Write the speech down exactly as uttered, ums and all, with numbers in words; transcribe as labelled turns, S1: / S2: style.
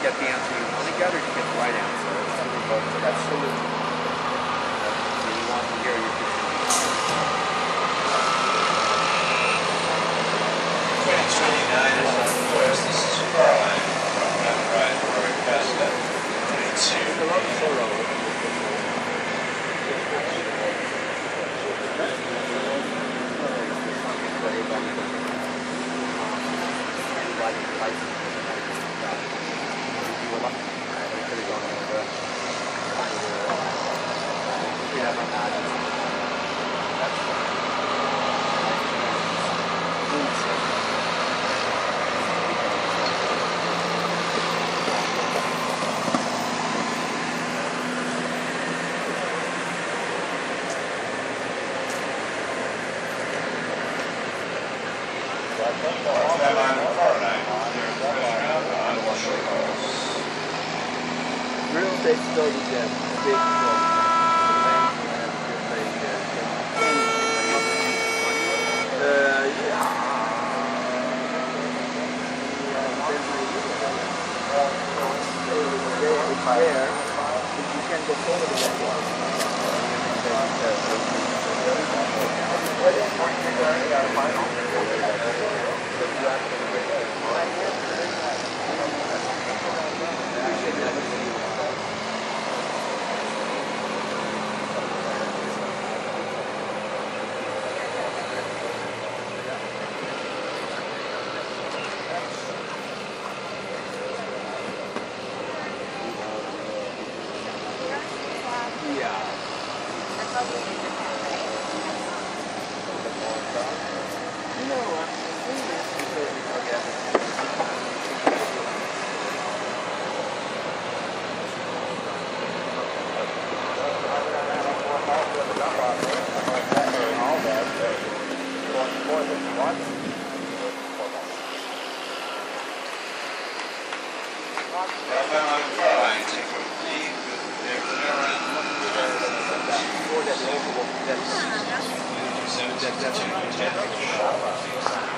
S1: get the answer you want to get or to get the right answer. It's something both. Absolutely. So you want to hear your
S2: twenty twenty-nine is of course, this is CORALINE, right, LORI CUSTER, twenty-two.
S1: Real estate still is a big problem. Uh, yeah. It's there, but you can go forward with that one. Yeah. No, I'm
S2: Seventeen,